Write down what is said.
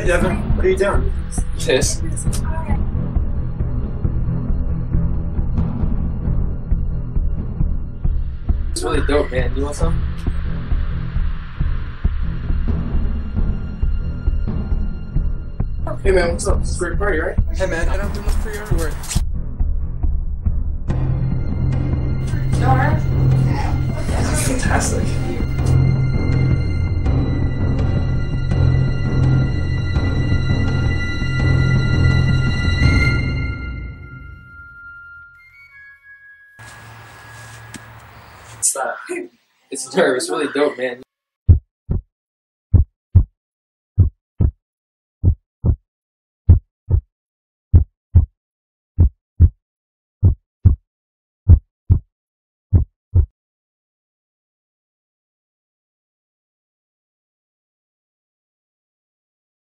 Hey Devin, what are you doing? This. It's really dope, man. You want some? Hey man, what's up? It's a great party, right? Hey man, I don't do much for your underwear. That's fantastic. What's that? It's nerve. It's really dope, man.